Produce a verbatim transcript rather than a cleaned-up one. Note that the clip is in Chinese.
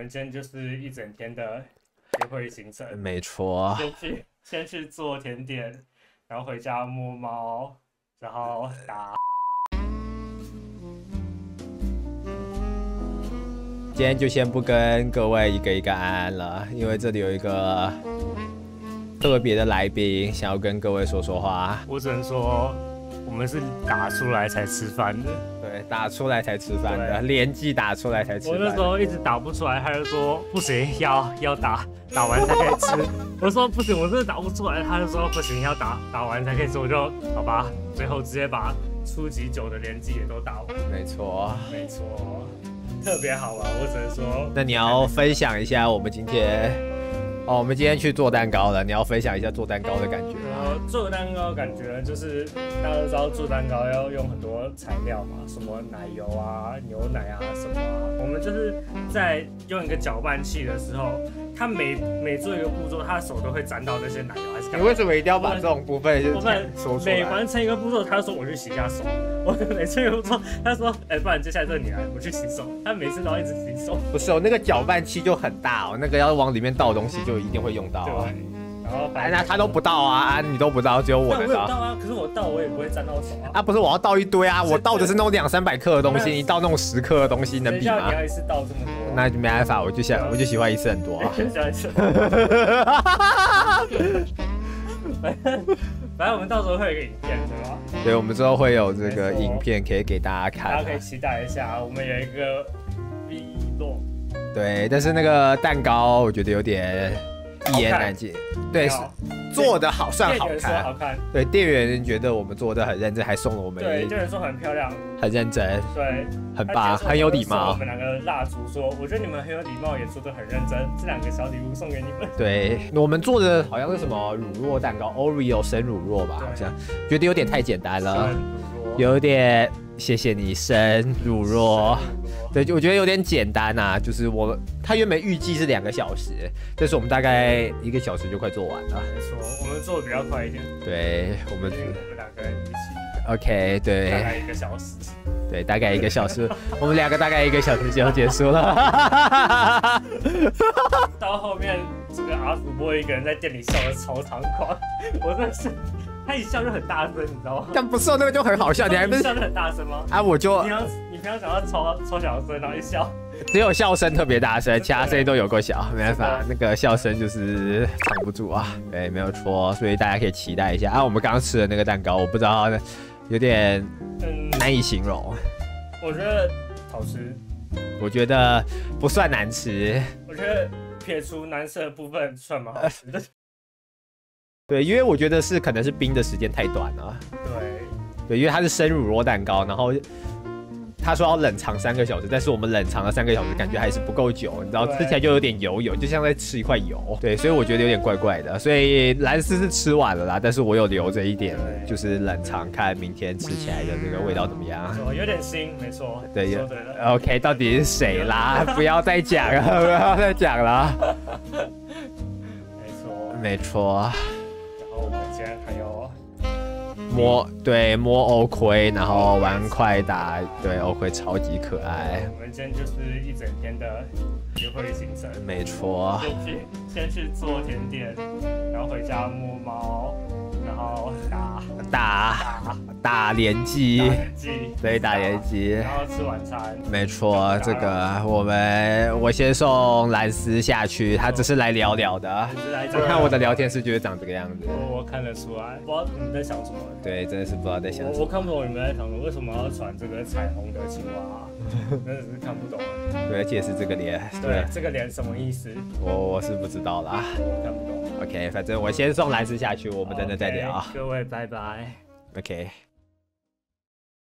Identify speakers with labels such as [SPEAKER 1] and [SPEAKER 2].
[SPEAKER 1] 们今天就是一整天的约会行程。
[SPEAKER 2] 没错。
[SPEAKER 1] 先去先去做甜点，然后回家摸猫，然后打。
[SPEAKER 2] 今天就先不跟各位一个一个安安了，因为这里有一个特别的来宾想要跟各位说说话。
[SPEAKER 1] 我只能说，我们是打出来才吃饭的。
[SPEAKER 2] 对，打出来才吃饭的，连季打出来才吃饭。
[SPEAKER 1] 我那时候一直打不出来，他就说不行，要要打，打完才可以吃。我说不行，我真的打不出来。他就说不行，要打，打完才可以吃。我就好吧，最后直接把初级九的连季也都打完。
[SPEAKER 2] 没错，
[SPEAKER 1] 没错。特别好玩，我只能说。
[SPEAKER 2] 那你要分享一下我们今天，哦，我们今天去做蛋糕了，你要分享一下做蛋糕的感觉吗？
[SPEAKER 1] 呃，做蛋糕感觉就是大家都知道做蛋糕要用很多材料嘛，什么奶油啊、牛奶啊什么啊。我们就是在用一个搅拌器的时候，他每每做一个步骤，他的手都会沾到那些奶油还是干嘛？
[SPEAKER 2] 你为什么一定要把这种部分
[SPEAKER 1] 我们
[SPEAKER 2] 说出来？
[SPEAKER 1] 每完成一个步骤，他就说我去洗一下手。我每次一个步骤，他说，哎、欸，不然接下来这你来，我去洗手。他每次都要一直洗手。
[SPEAKER 2] 不是哦，那个搅拌器就很大哦，那个要往里面倒东西就一定会用到啊。
[SPEAKER 1] 然后
[SPEAKER 2] 哎，那他都不倒啊，啊，你都不倒，只有我能倒。
[SPEAKER 1] 我有倒啊，可是我倒我也不会沾到手啊。
[SPEAKER 2] 啊，不是我要倒一堆啊，我倒的是那种两三百克的东西，你倒那种十克的东西能比吗？
[SPEAKER 1] 你要一次倒这么多？
[SPEAKER 2] 那就没办法，我就想，我就喜欢一次很多啊。
[SPEAKER 1] 反正我们到时候会有一个影片，对吧？
[SPEAKER 2] 对，我们之后会有这个影片可以给大家看，
[SPEAKER 1] 大家可以期待一下。我们有一个 vlog。
[SPEAKER 2] 对，但是那个蛋糕我觉得有点一言难尽。对，做的好算好看，
[SPEAKER 1] 好看。
[SPEAKER 2] 对，店员觉得我们做的很认真，还送了我们。
[SPEAKER 1] 对，店员说很漂亮，
[SPEAKER 2] 很认真，
[SPEAKER 1] 对，
[SPEAKER 2] 很棒，很有礼貌。
[SPEAKER 1] 我们两个蜡烛说，我觉得你们很有礼貌，也做的很认真，这两个小礼物送给你们。
[SPEAKER 2] 对，我们做的好像是什么乳酪蛋糕 ，Oreo 生乳酪吧，好像觉得有点太简单了，有点谢谢你生乳酪。对，我觉得有点简单啊，就是我他原本预计是两个小时，但是我们大概一个小时就快做完了。
[SPEAKER 1] 没错，我们做的比较快一点。
[SPEAKER 2] 对，我们
[SPEAKER 1] 我们两个人一起。
[SPEAKER 2] OK， 对，
[SPEAKER 1] 大概一个小时。
[SPEAKER 2] 对，大概一个小时，我们两个大概一个小时就要结束了。
[SPEAKER 1] 到后面，这个阿福波一个人在店里笑得超猖狂，我真的是。他一笑就很大声，你知道吗？
[SPEAKER 2] 但不是那个就很好笑，你还不是
[SPEAKER 1] 笑得很大声吗？
[SPEAKER 2] 啊，我就
[SPEAKER 1] 你平常你平常讲话超超小声，然后一笑，
[SPEAKER 2] 只有笑声特别大声，其他声音都有够小，没办法，那个笑声就是藏不住啊。对，没有错，所以大家可以期待一下啊。我们刚刚吃的那个蛋糕，我不知道有点难以形容。
[SPEAKER 1] 我觉得好吃，
[SPEAKER 2] 我觉得不算难吃，
[SPEAKER 1] 我觉得撇除难吃的部分算蛮好吃的。
[SPEAKER 2] 对，因为我觉得是可能是冰的时间太短了。
[SPEAKER 1] 对，
[SPEAKER 2] 对，因为它是生乳酪蛋糕，然后他说要冷藏三个小时，但是我们冷藏了三个小时，感觉还是不够久，你知道，吃起来就有点油油，就像在吃一块油。对，所以我觉得有点怪怪的。所以蓝丝是吃完了啦，但是我有留着一点，就是冷藏，看明天吃起来的这个味道怎么样。
[SPEAKER 1] 有点腥，没错。
[SPEAKER 2] 对，
[SPEAKER 1] 说对了。
[SPEAKER 2] OK， 到底是谁啦？不要再讲了，不要再讲了。
[SPEAKER 1] 没错，
[SPEAKER 2] 没错。
[SPEAKER 1] 我们今天还有
[SPEAKER 2] 摸对摸欧盔，然后玩快打，对欧盔超级可爱。
[SPEAKER 1] 我们今天就是一整天的约会行程。
[SPEAKER 2] 没错。
[SPEAKER 1] 先去先去做甜点，然后回家摸猫，然后打
[SPEAKER 2] 打打联机，对打联机，
[SPEAKER 1] 然后吃晚餐。
[SPEAKER 2] 没错，这个我们我先送蓝丝下去，他只是来聊聊的。我看我的聊天室就是长这个样子。
[SPEAKER 1] 我我看得出来，不知道你们在想什么。
[SPEAKER 2] 对，真的是不知道在想什么。
[SPEAKER 1] 我我看不懂你们在想什么，为什么要传这个彩虹的青蛙？真的是看不懂。
[SPEAKER 2] 对，而且是这个脸。
[SPEAKER 1] 对，这个脸什么意思？
[SPEAKER 2] 我我是不知道啦。
[SPEAKER 1] 我看不懂。
[SPEAKER 2] OK， 反正我先送蓝丝下去，我们等等再聊。
[SPEAKER 1] 各位，拜拜。
[SPEAKER 2] OK。